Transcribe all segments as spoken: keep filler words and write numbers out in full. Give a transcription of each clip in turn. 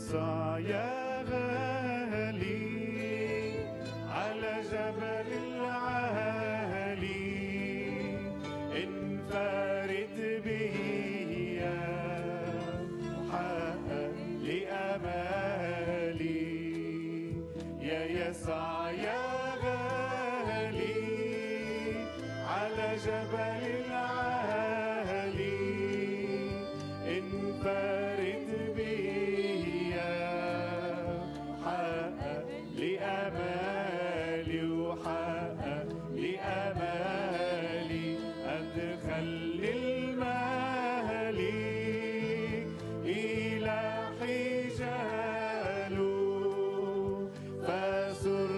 يسوع يا غالي على جبل العالي انفرد به يا محقق لأمالي يا يسوع يا غالي على جبل العالي انفرد به يا حقق لأمالي وحقق لأمالي أدخل للمالي إلى حجاله فسر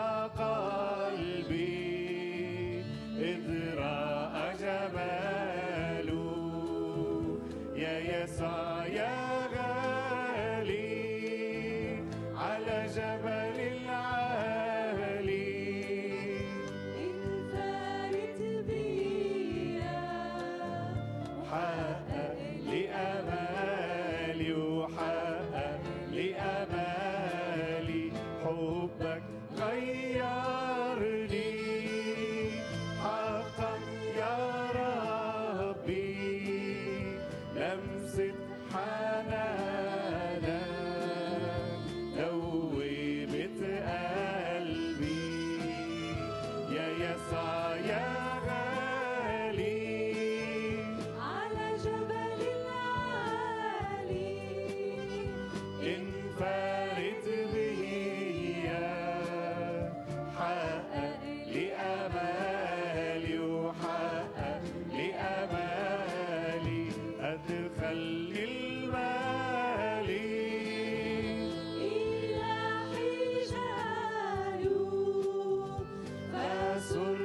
قلبي إذ رأى جماله يا يسوع يا غالي على جبل العالي انفرد بي وحقق لأمالي وحقق لأمالي حبك غيرني حقا يا ربي لمسة حنانك دوبت قلبي يا يسوع يا غالي على جبل العالي انفرد به يا حقق لأمالي وحقق لأمالي أدخل للمالي إلى حجاله فسر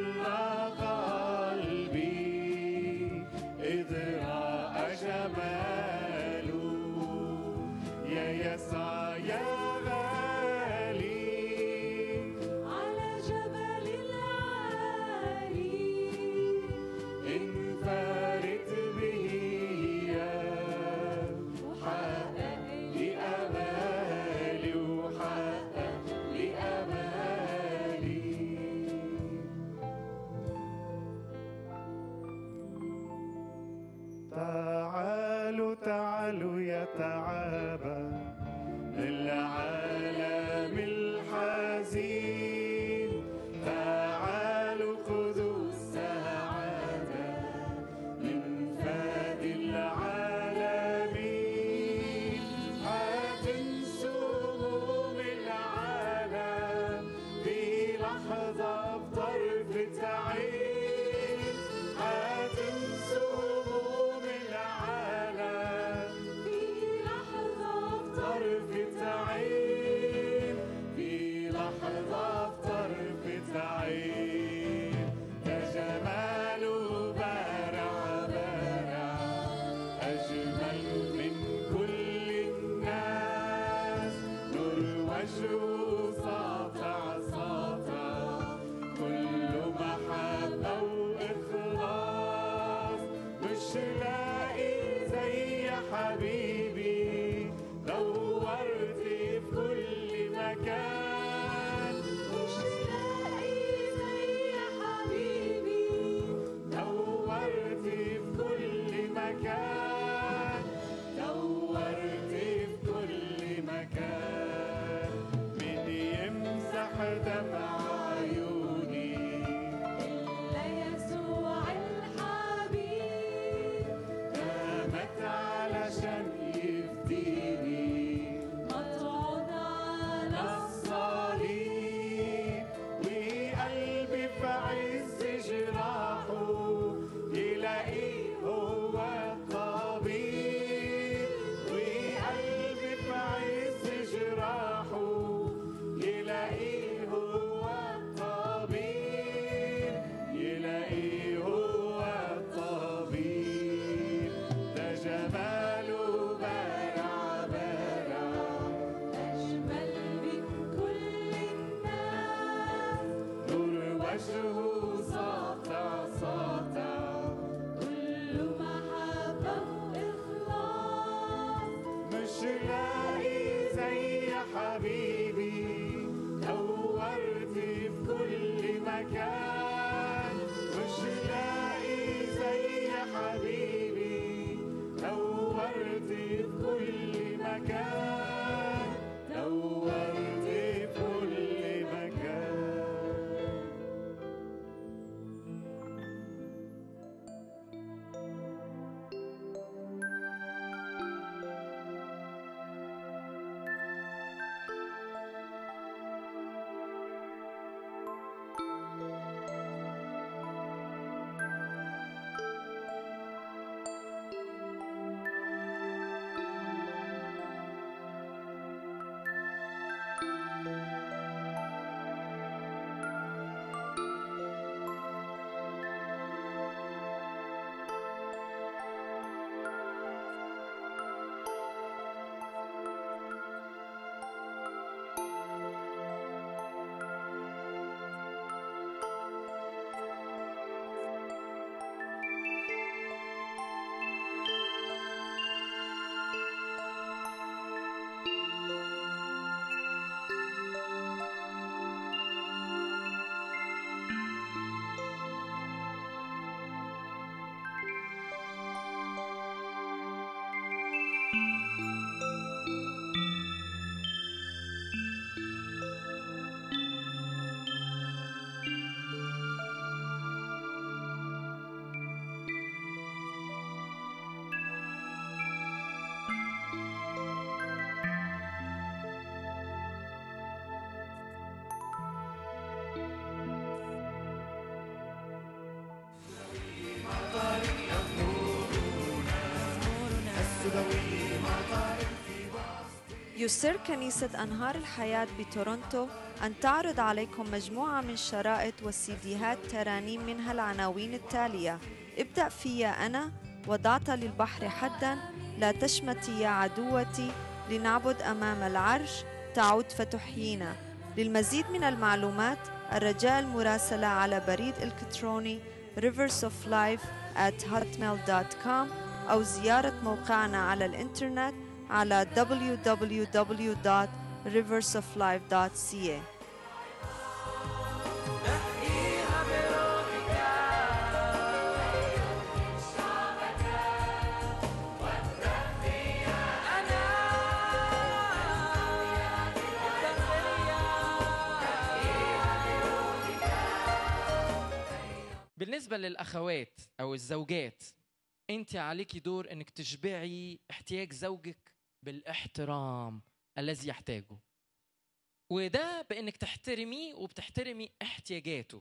قلبي إذ رأى جماله يا يسوع يا غالي على جبل العالي انفرد به يا حقق لأمالي وحقق لأمالي تعالوا تعالوا يا تعابى للعالم الحزين تعالوا خذوا السعادة من فاد العالمين هتنسوا هموم العالم في لحظة بطرفة عين هتنسوا هموم العالم في لحظة طرفة عين في لحظة طرفة عين ده جماله بارع بارع أجمل من كل الناس نور وجهه ساطع ساطع كله محبة وإخلاص مش لاقي زي حبيبي دورت في كل مكان مش لاقي زي حبيبي دورت في كل مكان دورت في كل مكان مين يمسح دمع عيوني إلا يسوع الحبيب قامت علشان يفديني مطعون على الصليب وقلبي في عز جراحه يلاقيه هو الطبيب وقلبي في عز جراحه يلاقيه هو الطبيب يلاقيه هو الطبيب ده جماله بارع بارع أجمل من كل الناس نور وجهه ساطع ساطع كل محبة وإخلاص مش لاقي ذوي مطار في يسر كنيسة أنهار الحياة بتورونتو أن تعرض عليكم مجموعة من شرائط وسيديهات ترانيم منها العناوين التالية: ابدأ فيا أنا، وضعت للبحر حدا، لا تشمتي يا عدوتي، لنعبد أمام العرش، تعود فتحيينا. للمزيد من المعلومات الرجاء المراسلة على بريد إلكتروني rivers of life at hotmail dot com أو زيارة موقعنا على الإنترنت على دبليو دبليو دبليو دوت rivers of life دوت سي إيه. بالنسبة للأخوات أو الزوجات، أنت عليكي دور أنك تشبعي احتياج زوجك بالاحترام الذي يحتاجه، وده بأنك تحترميه وبتحترمي احتياجاته.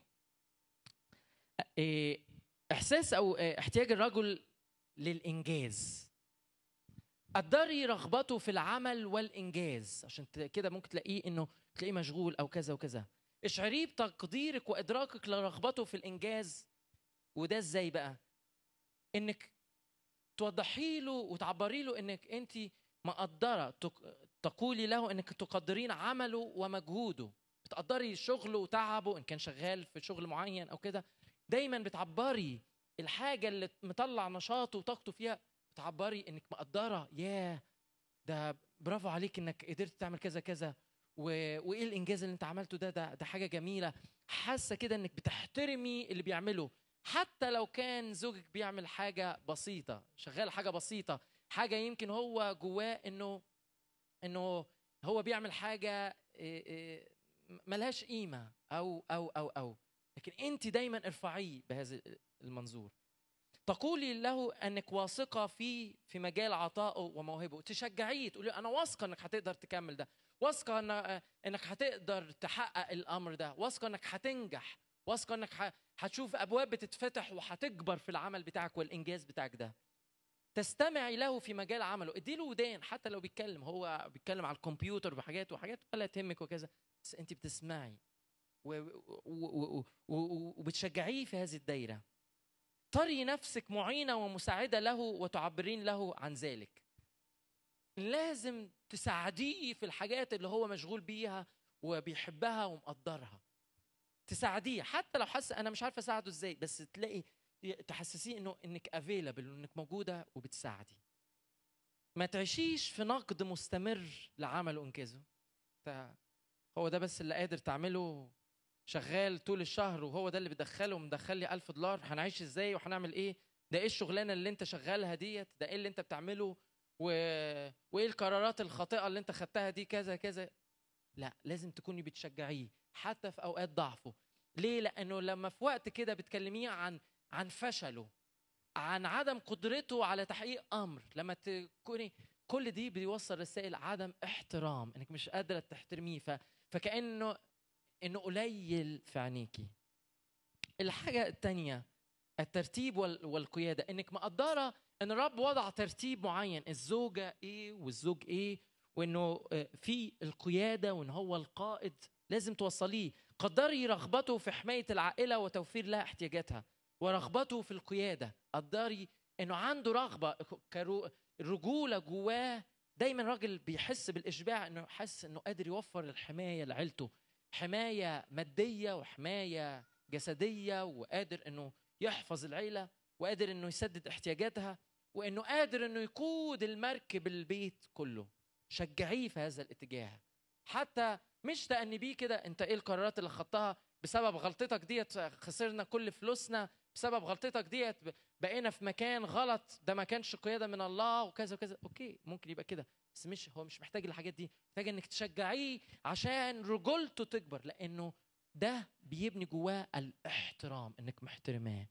إحساس أو احتياج الرجل للإنجاز، قدري رغبته في العمل والإنجاز، عشان كده ممكن تلاقيه أنه تلاقيه مشغول أو كذا وكذا. اشعريه بتقديرك وإدراكك لرغبته في الإنجاز. وده إزاي بقى؟ إنك توضحي له وتعبري له إنك أنت مقدرة، تقولي له إنك تقدرين عمله ومجهوده، بتقدري شغله وتعبه إن كان شغال في شغل معين أو كده. دايما بتعبري الحاجة اللي مطلع نشاطه وطاقته فيها، بتعبري إنك مقدرة، ياه ده برافو عليك إنك قدرت تعمل كذا كذا، وإيه الإنجاز اللي أنت عملته ده ده ده حاجة جميلة. حاسة كده إنك بتحترمي اللي بيعمله، حتى لو كان زوجك بيعمل حاجة بسيطة، شغال حاجة بسيطة، حاجة يمكن هو جواه إنه إنه هو بيعمل حاجة ملهاش قيمة أو أو أو أو لكن أنت دايما ارفعيه بهذا المنظور. تقولي له أنك واثقة فيه في مجال عطائه وموهبه، تشجعيه، تقولي أنا واثقة أنك هتقدر تكمل ده، واثقة أنك هتقدر تحقق الأمر ده، واثقة أنك هتنجح، واثقة أنك هتشوف أبواب بتتفتح وهتكبر في العمل بتاعك والإنجاز بتاعك ده. تستمعي له في مجال عمله، اديله ودان، حتى لو بيتكلم هو بيتكلم على الكمبيوتر بحاجات وحاجات ولا تهمك وكذا، بس أنت بتسمعي وبتشجعيه في هذه الدايرة. طري نفسك معينة ومساعدة له وتعبرين له عن ذلك. لازم تساعديه في الحاجات اللي هو مشغول بيها وبيحبها ومقدرها. تساعديه حتى لو حس أنا مش عارفة أساعده إزاي، بس تلاقي تحسسيه إنه إنك أفيلابل وإنك موجودة وبتساعدي. ما تعيشيش في نقد مستمر لعمل وإنجازه. هو ده بس اللي قادر تعمله، شغال طول الشهر وهو ده اللي بيدخله ومدخل لي ألف دولار، هنعيش ازاي وهنعمل ايه؟ ده ايه الشغلانه اللي انت شغالها ديت؟ ده ايه اللي انت بتعمله؟ و... وايه القرارات الخاطئه اللي انت خدتها دي كذا كذا؟ لا، لازم تكوني بتشجعيه حتى في اوقات ضعفه. ليه؟ لانه لما في وقت كده بتكلميه عن عن فشله، عن عدم قدرته على تحقيق امر، لما تكوني كل دي بيوصل رسائل عدم احترام، انك مش قادره تحترميه، ف... فكانه إنه قليل في عينيكي. الحاجة التانية الترتيب والقيادة، إنك مقدرة إن الرب وضع ترتيب معين، الزوجة إيه والزوج إيه، وإنه في القيادة وإن هو القائد، لازم توصليه. قدري رغبته في حماية العائلة وتوفير لها احتياجاتها، ورغبته في القيادة. قدري إنه عنده رغبة، الرجولة جواه. دايما راجل بيحس بالإشباع، إنه حس إنه قادر يوفر الحماية لعيلته، حماية مادية وحماية جسدية، وقادر إنه يحفظ العيلة، وقادر إنه يسدد احتياجاتها، وإنه قادر إنه يقود المركب البيت كله. شجعيه في هذا الاتجاه، حتى مش تأنبيه كده أنت إيه القرارات اللي خدتها بسبب غلطتك ديت خسرنا كل فلوسنا، بسبب غلطتك ديت بقينا في مكان غلط، ده ما كانش قيادة من الله وكذا وكذا. أوكي، ممكن يبقى كده، بس مش هو مش محتاج الحاجات دي، محتاج انك تشجعيه عشان رجولته تكبر، لانه ده بيبني جواه الاحترام، انك محترماه.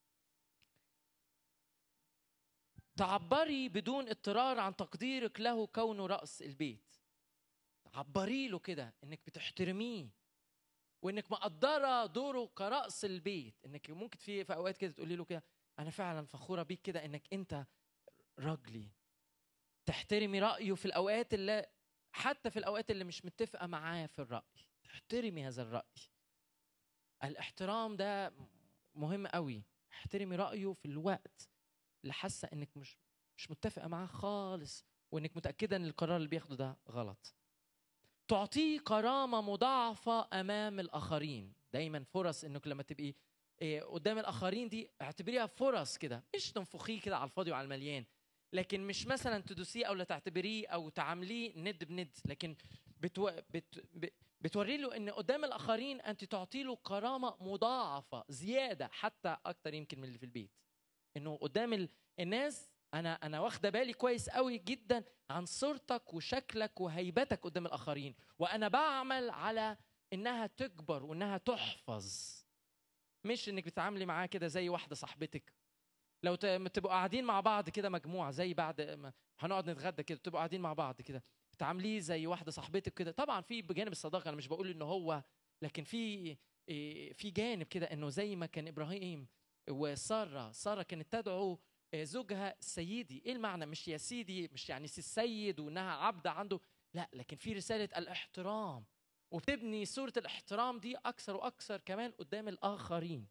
تعبري بدون اضطرار عن تقديرك له كونه رأس البيت. عبري له كده انك بتحترميه وانك مقدره دوره كرأس البيت، انك ممكن في في اوقات كده تقولي له كده انا فعلا فخوره بيك كده انك انت راجلي، تحترمي رأيه في الأوقات اللي حتى في الأوقات اللي مش متفقة معاه في الرأي، تحترمي هذا الرأي. الاحترام ده مهم قوي. احترمي رأيه في الوقت اللي حاسة انك مش مش متفقة معاه خالص، وانك متأكدة ان القرار اللي بياخده ده غلط. تعطيه كرامة مضاعفة أمام الآخرين. دايما فرص انك لما تبقي قدام الآخرين دي اعتبريها فرص كده، مش تنفخيه كده على الفاضي وعلى المليان، لكن مش مثلا تدوسيه او لا تعتبريه او تعامليه ند بند، لكن بتو... بت... بتوري له ان قدام الاخرين انت تعطي له كرامه مضاعفه زياده، حتى اكتر يمكن من اللي في البيت. انه قدام ال... الناس انا انا واخده بالي كويس قوي جدا عن صورتك وشكلك وهيبتك قدام الاخرين، وانا بعمل على انها تكبر وانها تحفظ. مش انك بتتعاملي معاه كده زي واحده صاحبتك. لو تبقوا قاعدين مع بعض كده مجموعه، زي بعد ما هنقعد نتغدى كده تبقوا قاعدين مع بعض كده، بتعامليه زي واحده صاحبتك كده. طبعا في بجانب الصداقه، انا مش بقول انه هو، لكن في في جانب كده انه زي ما كان ابراهيم وساره، ساره كانت تدعو زوجها سيدي. ايه المعنى؟ مش يا سيدي، مش يعني سي السيد وانها عبده عنده، لا، لكن في رساله الاحترام، وبتبني صوره الاحترام دي اكثر واكثر كمان قدام الاخرين.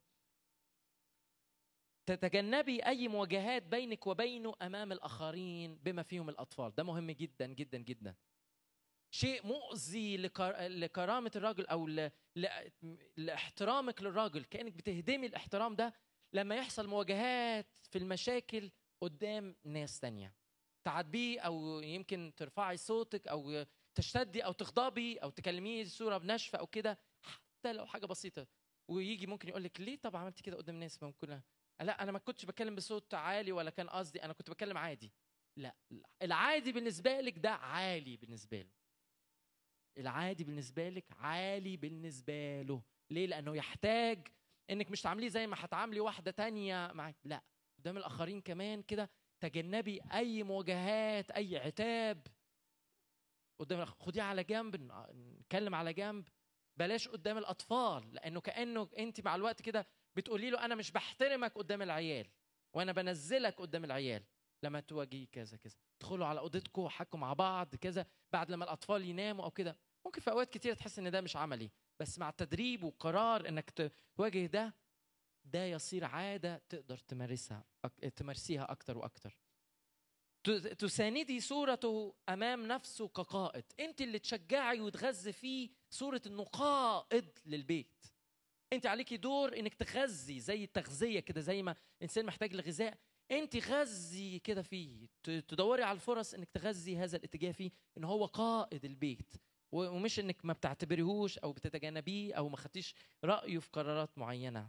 تتجنبي أي مواجهات بينك وبينه أمام الآخرين بما فيهم الأطفال. ده مهم جدا جدا جدا. شيء مؤذي لكرامة الراجل أو لاحترامك للراجل، كأنك بتهدمي الاحترام ده لما يحصل مواجهات في المشاكل قدام ناس تانية، تعاتبيه أو يمكن ترفعي صوتك أو تشتدي أو تغضبي أو تكلميه صورة بنشفة أو كده، حتى لو حاجة بسيطة. ويجي ممكن يقول لك ليه طب عملتي كده قدام الناس؟ ممكن لا، انا ما كنتش بتكلم بصوت عالي ولا كان قصدي، انا كنت بتكلم عادي. لا، العادي بالنسبه لك ده عالي بالنسبه له. العادي بالنسبه لك عالي بالنسبه له. ليه؟ لانه يحتاج انك مش تعامليه زي ما هتعاملي واحده تانية معاك، لا، قدام الاخرين كمان كده. تجنبي اي مواجهات، اي عتاب قدام، خديه على جنب، نتكلم على جنب. بلاش قدام الاطفال، لانه كانه انت مع الوقت كده بتقولي له انا مش بحترمك قدام العيال، وانا بنزلك قدام العيال لما تواجهي كذا كذا. تدخلوا على اوضتكم وحكوا مع بعض كذا بعد لما الاطفال يناموا او كده. ممكن في اوقات كتير تحس ان ده مش عملي، بس مع التدريب وقرار انك تواجه ده، ده يصير عاده تقدر تمارسها تمارسيها اكتر واكتر. تساندي صورته امام نفسه كقائد. انت اللي تشجعي وتغذي فيه صوره انه قائد للبيت. انت عليكي دور انك تغذي، زي التغذيه كده، زي ما الانسان محتاج لغذاء، انت غذي كده فيه، تدوري على الفرص انك تغذي هذا الاتجاه فيه، ان هو قائد البيت، ومش انك ما بتعتبريهوش او بتتجنبيه او ما خدتيش رايه في قرارات معينه.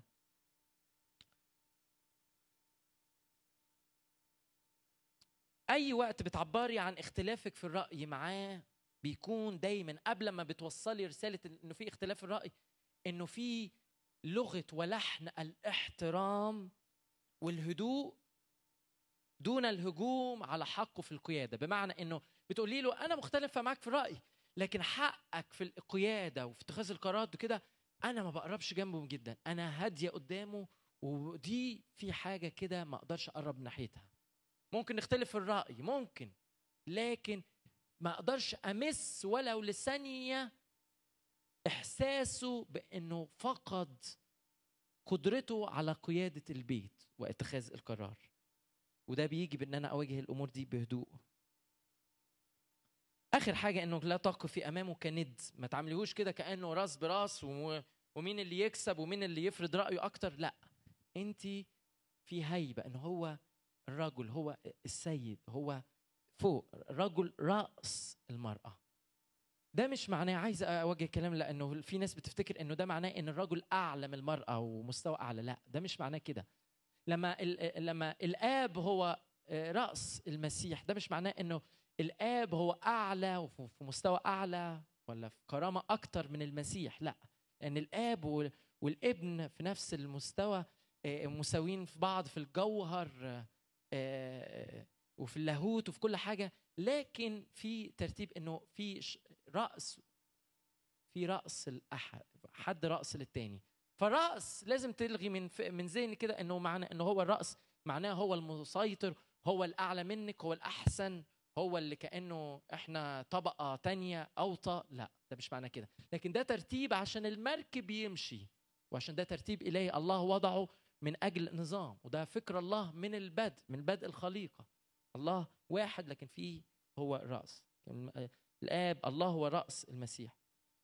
اي وقت بتعبري عن اختلافك في الراي معاه بيكون دايما قبل ما بتوصلي رساله انه في اختلاف في الراي، انه في لغه ولحن الاحترام والهدوء دون الهجوم على حقه في القياده. بمعنى انه بتقولي له انا مختلفه معاك في الراي، لكن حقك في القياده وفي اتخاذ القرارات كده انا ما بقربش جنبه جدا، انا هاديه قدامه، ودي في حاجه كده ما اقدرش اقرب ناحيتها. ممكن نختلف في الراي، ممكن، لكن ما اقدرش امس ولو لثانيه احساسه بانه فقد قدرته على قياده البيت واتخاذ القرار. وده بيجي بان انا اواجه الامور دي بهدوء. اخر حاجه انه لا تقف في امامه كند، ما تعامليهوش كده كانه راس براس ومين اللي يكسب ومين اللي يفرض رايه اكتر. لا، انت في هيبه انه هو الرجل، هو السيد، هو فوق، رجل راس المراه. ده مش معناه، عايز اوجه كلام، لانه في ناس بتفتكر انه ده معناه ان الرجل اعلى من المراه ومستوى اعلى. لا، ده مش معناه كده. لما لما الاب هو راس المسيح، ده مش معناه انه الاب هو اعلى وفي مستوى اعلى ولا في كرامه اكتر من المسيح. لا، لان الاب والابن في نفس المستوى، مساويين في بعض في الجوهر وفي اللاهوت وفي كل حاجه، لكن في ترتيب انه في راس، في راس الاحد، حد راس للتاني. فالراس لازم تلغي من من ذهني كده انه معنى انه هو الراس معناه هو المسيطر، هو الاعلى منك، هو الاحسن، هو اللي كأنه احنا طبقة تانية أوطى. لا، ده مش معنى كده، لكن ده ترتيب عشان المركب يمشي، وعشان ده ترتيب إلهي الله وضعه من أجل نظام. وده فكر الله من البدء، من بدء الخليقة. الله واحد لكن فيه هو الرأس، الآب الله هو رأس المسيح.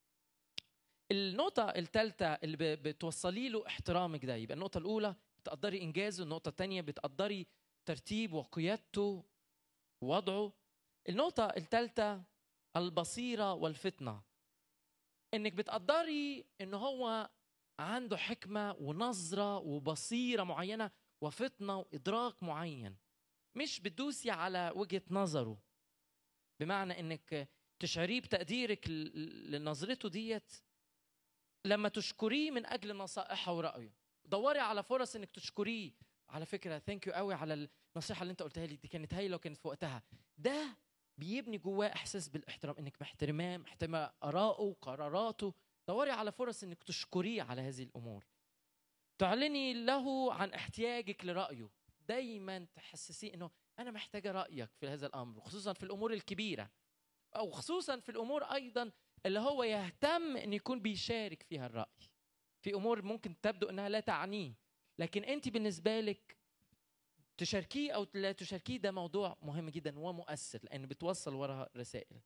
النقطة الثالثة اللي بتوصلي له احترامك ده، يبقى النقطة الأولى بتقدري إنجازه، النقطة الثانية بتقدري ترتيب وقيادته ووضعه. النقطة الثالثة البصيرة والفطنة، إنك بتقدري إن هو عنده حكمة ونظرة وبصيرة معينة وفطنة وإدراك معين، مش بتدوسي على وجهة نظره، بمعنى إنك تشعريه بتقديرك لنظرته ديت لما تشكريه من أجل نصائحه ورأيه. دوري على فرص إنك تشكريه. على فكرة ثانك يو قوي على النصيحة اللي أنت قلتها لي، دي كانت هايلة وكانت في وقتها. ده بيبني جواه إحساس بالاحترام، إنك محترماه، محترمة آراءه وقراراته. دوري على فرص إنك تشكريه على هذه الأمور. تعلني له عن احتياجك لرأيه، دايما تحسسيه إنه أنا محتاجة رأيك في هذا الأمر، خصوصا في الأمور الكبيرة، أو خصوصا في الأمور أيضا اللي هو يهتم إن يكون بيشارك فيها الرأي. في أمور ممكن تبدو إنها لا تعنيه، لكن أنت بالنسبة لك تشاركيه أو لا تشاركيه ده موضوع مهم جدا ومؤثر، لأن بتوصل وراها رسائل.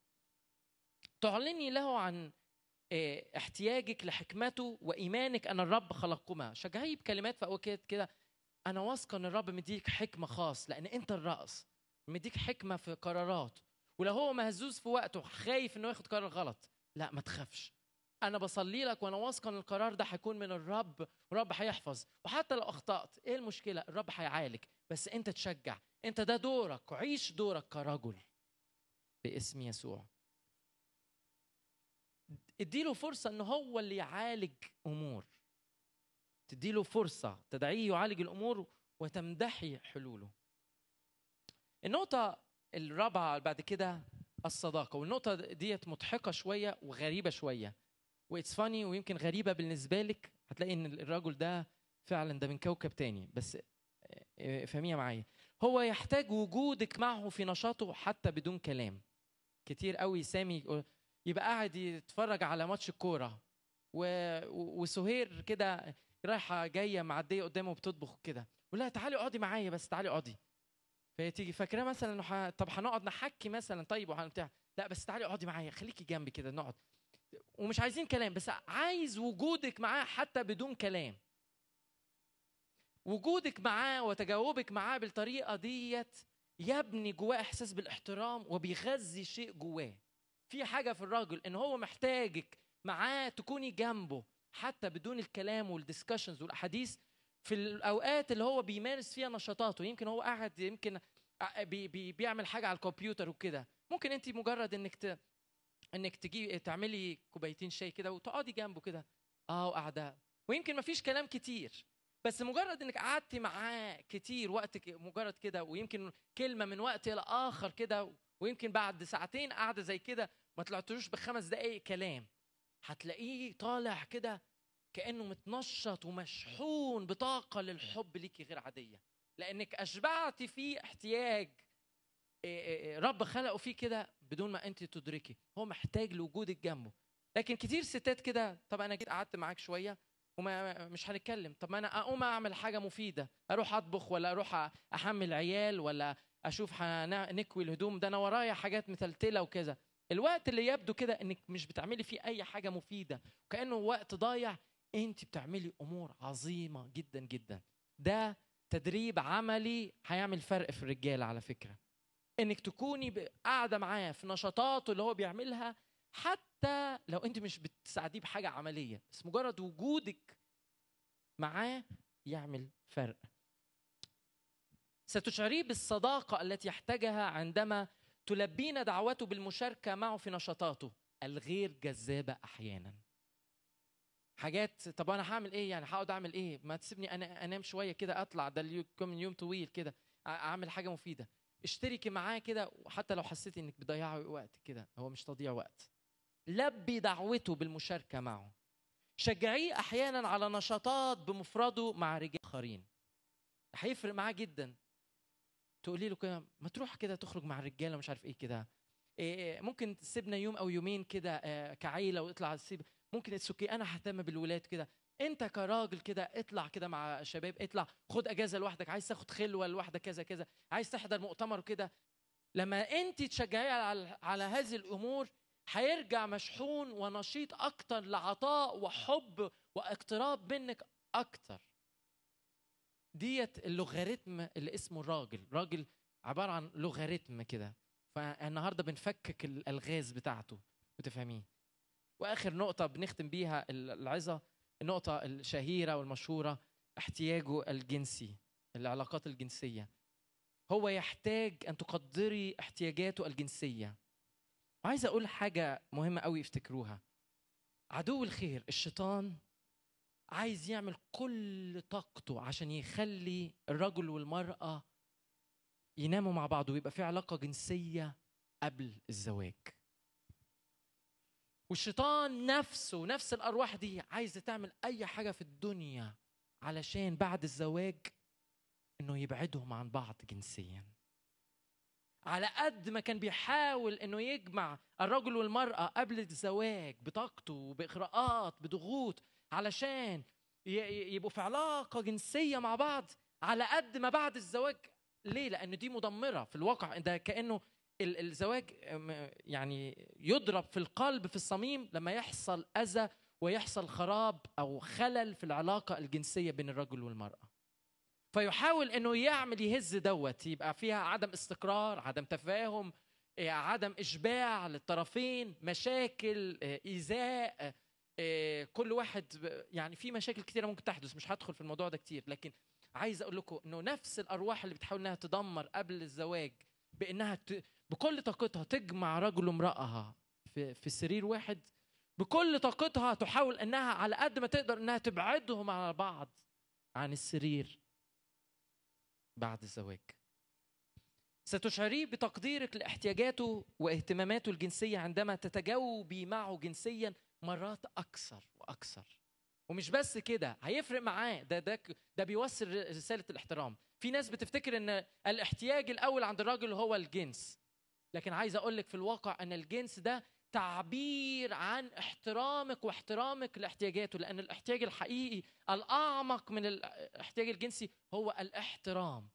تعلني له عن احتياجك لحكمته وإيمانك أن الرب خلقكما. شجعيه بكلمات في أوقات كده، أنا واثقة أن الرب مديك حكمة خاص لأن أنت الرأس، مديك حكمة في قرارات. ولو هو مهزوز في وقته خايف إنه ياخد قرار غلط، لا ما تخافش، أنا بصلي لك وأنا واثقة أن القرار ده هيكون من الرب، والرب هيحفظ. وحتى لو أخطأت إيه المشكلة؟ الرب هيعالج، بس أنت تشجع، أنت ده دورك، وعيش دورك كرجل باسم يسوع. اديله فرصة إنه هو اللي يعالج أمور، تديله فرصة، تدعيه يعالج الأمور وتمدحي حلوله. النقطة الرابعة بعد كده الصداقة، والنقطة ديت مضحكة شوية وغريبة شوية، وإتس فاني ويمكن غريبة بالنسبة لك. هتلاقي إن الرجل ده فعلا ده من كوكب تاني، بس فهميها معايا. هو يحتاج وجودك معه في نشاطه حتى بدون كلام. كتير قوي سامي يبقى قاعد يتفرج على ماتش الكورة وسهير كده رايحة جاية معدية قدامه بتطبخ كده، ولا تعالي اقعدي معايا بس، تعالي اقعدي. فهي تيجي فاكرة مثلا انه ح... طب هنقعد نحكي مثلا، طيب وهنبتاع، لا بس تعالي اقعدي معايا، خليكي جنبي كده نقعد، ومش عايزين كلام، بس عايز وجودك معاه حتى بدون كلام. وجودك معاه وتجاوبك معاه بالطريقة ديت يبني جواه احساس بالاحترام وبيغذي شيء جواه. في حاجة في الراجل ان هو محتاجك معاه تكوني جنبه حتى بدون الكلام والديسكشنز والاحاديث في الاوقات اللي هو بيمارس فيها نشاطاته. يمكن هو قاعد يمكن بي بي بيعمل حاجة على الكمبيوتر وكده، ممكن انت مجرد انك ت... انك تجي تعملي كوبايتين شاي كده وتقعدي جنبه كده، اه وقاعده، ويمكن ما فيش كلام كتير، بس مجرد انك قعدتي معاه كتير وقتك مجرد كده، ويمكن كلمه من وقت الى اخر كده، ويمكن بعد ساعتين قاعده زي كده ما طلعتوش بخمس دقائق كلام، هتلاقيه طالع كده كانه متنشط ومشحون بطاقه للحب ليكي غير عاديه، لانك اشبعتي فيه احتياج رب خلقه فيه كده بدون ما انت تدركي. هو محتاج لوجودك جنبه. لكن كتير ستات كده، طب انا جيت قعدت معاك شويه وما مش هنتكلم، طب ما انا اقوم اعمل حاجه مفيده، اروح اطبخ ولا اروح احمل عيال ولا اشوف نكوي الهدوم، ده انا ورايا حاجات متلتله وكذا. الوقت اللي يبدو كده انك مش بتعملي فيه اي حاجه مفيده وكانه وقت ضايع، انت بتعملي امور عظيمه جدا جدا. ده تدريب عملي هيعمل فرق في الرجاله على فكره، انك تكوني قاعده معاه في نشاطاته اللي هو بيعملها، حتى لو انت مش بتساعديه بحاجه عمليه، بس مجرد وجودك معاه يعمل فرق. ستشعريه بالصداقه التي يحتاجها عندما تلبين دعوته بالمشاركه معه في نشاطاته الغير جذابه احيانا. حاجات، طب انا هعمل ايه يعني، هقعد اعمل ايه، ما تسيبني انا انام شويه كده، اطلع ده اليوم يوم طويل كده، اعمل حاجه مفيده. اشتركي معاه كده، وحتى لو حسيتي انك بتضيعي وقت كده، هو مش تضييع وقت. لبي دعوته بالمشاركه معه. شجعيه احيانا على نشاطات بمفرده مع رجال اخرين، هيفرق معاه جدا. تقولي له كده ما تروح كده تخرج مع الرجاله مش عارف ايه كده، إيه ممكن تسيبنا يوم او يومين كده آه كعيله ويطلع تسيب، ممكن السكي انا ههتم بالولاد كده، انت كراجل كده اطلع كده مع شباب، اطلع خد اجازه لوحدك، عايز تاخد خلوه لوحدك كذا كذا، عايز تحضر مؤتمر كده. لما انت تشجعيه على على هذه الامور هيرجع مشحون ونشيط اكتر لعطاء وحب واقتراب منك اكتر. ديت اللوغاريتم اللي اسمه الراجل، راجل عباره عن لوغاريتم كده. فالنهارده بنفكك الالغاز بتاعته وتفهميه. واخر نقطه بنختم بيها العظه، النقطه الشهيره والمشهوره، احتياجه الجنسي، العلاقات الجنسيه. هو يحتاج ان تقدري احتياجاته الجنسيه. وعايز اقول حاجه مهمه قوي افتكروها. عدو الخير الشيطان عايز يعمل كل طاقته عشان يخلي الرجل والمراه يناموا مع بعض ويبقى في علاقه جنسيه قبل الزواج. والشيطان نفسه نفس الارواح دي عايزه تعمل اي حاجه في الدنيا علشان بعد الزواج انه يبعدهم عن بعض جنسيا. على قد ما كان بيحاول انه يجمع الرجل والمراه قبل الزواج بطاقته وباغراءات بضغوط علشان يبقوا في علاقه جنسيه مع بعض، على قد ما بعد الزواج ليه؟ لان دي مدمره في الواقع. ده كانه الزواج يعني يضرب في القلب في الصميم لما يحصل اذى ويحصل خراب او خلل في العلاقه الجنسيه بين الرجل والمراه. فيحاول انه يعمل يهز دوت، يبقى فيها عدم استقرار، عدم تفاهم، عدم اشباع للطرفين، مشاكل، ايذاء، كل واحد يعني في مشاكل كتيره ممكن تحدث. مش هدخل في الموضوع ده كتير، لكن عايز اقول لكم انه نفس الارواح اللي بتحاول انها تدمر قبل الزواج بانها ت... بكل طاقتها تجمع رجل وامرأة في في سرير واحد، بكل طاقتها تحاول انها على قد ما تقدر انها تبعدهم على بعض عن السرير بعد الزواج. ستشعريه بتقديرك لاحتياجاته واهتماماته الجنسية عندما تتجاوبي معه جنسيا مرات أكثر وأكثر. ومش بس كده، هيفرق معاه. ده ده ده بيوصل رسالة الاحترام. في ناس بتفتكر ان الاحتياج الأول عند الراجل هو الجنس، لكن عايز أقول لك في الواقع ان الجنس ده تعبير عن احترامك واحترامك لاحتياجاته، لأن الاحتياج الحقيقي الأعمق من الاحتياج الجنسي هو الاحترام.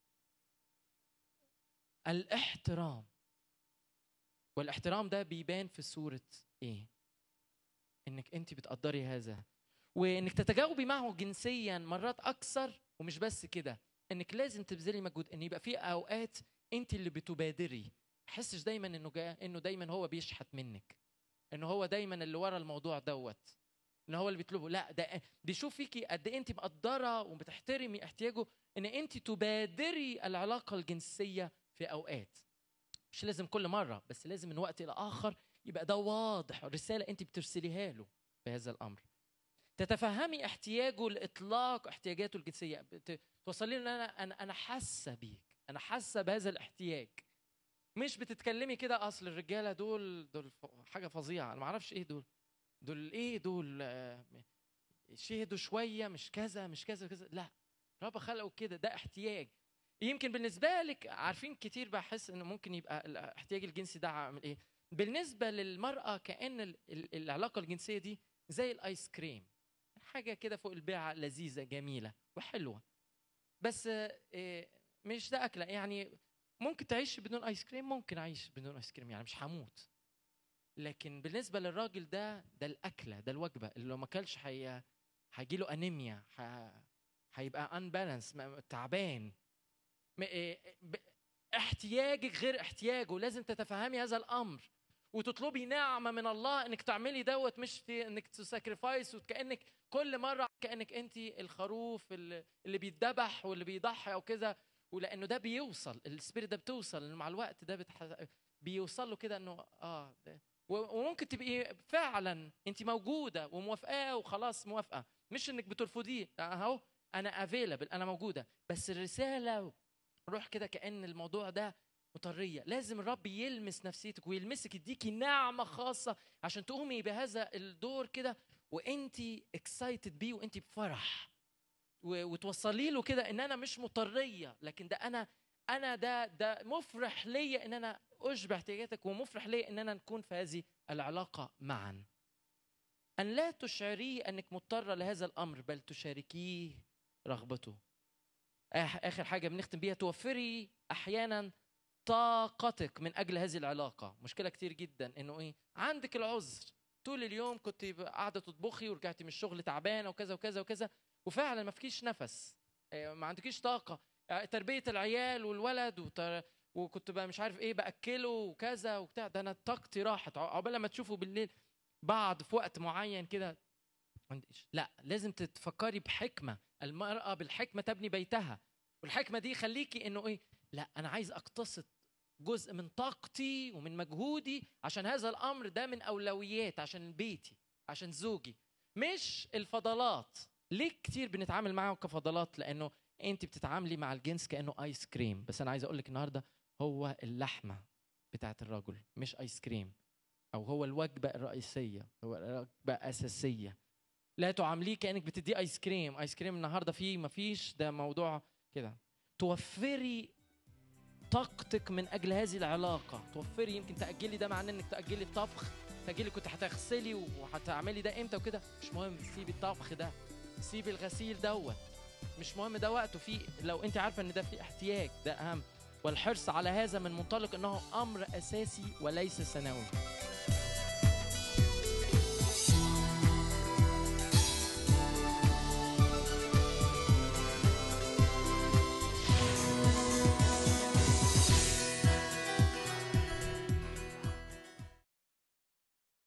الاحترام والاحترام ده بيبان في صورة ايه؟ انك انت بتقدري هذا، وانك تتجاوبي معه جنسيا مرات اكثر. ومش بس كده، انك لازم تبذلي مجهود ان يبقى في اوقات انت اللي بتبادري. حسش دايما انه جاء انه دايما هو بيشحت منك، انه هو دايما اللي ورا الموضوع دوت، ان هو اللي بيطلبه. لا، ده بيشوف فيكي قد ايه انت مقدره وبتحترمي احتياجه، ان انت تبادري العلاقه الجنسيه في اوقات. مش لازم كل مره، بس لازم من وقت الى اخر يبقى ده واضح، رساله انت بترسليها له في هذا الامر. تتفهمي احتياجه لاطلاق احتياجاته الجنسيه، توصلي له ان انا انا انا حاسه بيك، انا حاسه بهذا الاحتياج. مش بتتكلمي كده اصل الرجاله دول دول حاجه فظيعه، انا ما اعرفش ايه دول دول ايه دول شهدوا شويه، مش كذا مش كذا كذا. لا، رب خلقه كده، ده احتياج. يمكن بالنسبه لك عارفين كتير بحس انه ممكن يبقى الاحتياج الجنسي ده عامل ايه. بالنسبه للمراه كأن العلاقه الجنسيه دي زي الايس كريم، حاجه كده فوق البيعه، لذيذه جميله وحلوه، بس مش ده اكله. يعني ممكن تعيش بدون ايس كريم، ممكن اعيش بدون ايس كريم، يعني مش هموت. لكن بالنسبه للراجل ده ده الاكله، ده الوجبه اللي لو ما اكلش هي هيجي له انيميا، هيبقى ان بالانس، تعبان. احتياجك غير احتياجه، لازم تتفهمي هذا الامر وتطلبي نعمه من الله انك تعملي دوت، مش انك تساكريفايس وكانك كل مره كانك انت الخروف اللي بيتذبح واللي بيضحي او كذا. ولانه ده بيوصل السبيريت ده بتوصل مع الوقت، ده بتح... بيوصل له كده انه اه ده. وممكن تبقي فعلا انت موجوده وموافقاه وخلاص موافقه، مش انك بترفضيه، اهو انا افيلبل، انا موجوده. بس الرساله روح كده كأن الموضوع ده مطريه. لازم الرب يلمس نفسيتك ويلمسك، يديكي نعمه خاصه عشان تقومي بهذا الدور كده وانت اكسايتد بيه وانت بفرح، وتوصلي له كده ان انا مش مطريه، لكن ده انا انا ده ده مفرح ليا ان انا اشبع احتياجاتك، ومفرح ليا ان انا نكون في هذه العلاقه معا. ان لا تشعريه انك مضطره لهذا الامر، بل تشاركيه رغبته. اخر حاجه بنختم بيها، توفري احيانا طاقتك من اجل هذه العلاقه. مشكله كتير جدا انه ايه، عندك العذر طول اليوم كنت قاعده تطبخي ورجعتي من الشغل تعبانه وكذا وكذا وكذا، وفعلا ما فيكيش نفس، ما عندكيش طاقه، تربيه العيال والولد وتر... وكنت بقى مش عارف ايه باكله وكذا وبتاع، ده انا طاقتي راحت. عقبال لما تشوفوا بالليل بعد في وقت معين كده، لا لازم تتفكري بحكمه. المراه بالحكمه تبني بيتها، والحكمه دي خليكي انه ايه، لا انا عايز اقتصد جزء من طاقتي ومن مجهودي عشان هذا الامر ده من اولويات، عشان بيتي، عشان زوجي، مش الفضلات. ليه كتير بنتعامل معه كفضلات؟ لانه انت بتتعاملي مع الجنس كانه ايس كريم. بس انا عايز اقول لك النهارده هو اللحمه بتاعت الرجل مش ايس كريم، او هو الوجبه الرئيسيه، هو الوجبه اساسيه. لا تعامليه كانك بتدي ايس كريم. ايس كريم النهارده فيه ما فيش، ده موضوع كده. توفري طاقتك من اجل هذه العلاقه، توفري. يمكن تاجلي ده معناه انك تاجلي الطبخ، تاجلي كنت هتغسلي وهتعملي ده امتى وكده، مش مهم. سيبي الطبخ ده، سيبي الغسيل دوت، مش مهم ده وقته. فيه لو انت عارفه ان ده فيه احتياج، ده اهم. والحرص على هذا من منطلق انه امر اساسي وليس ثانوي.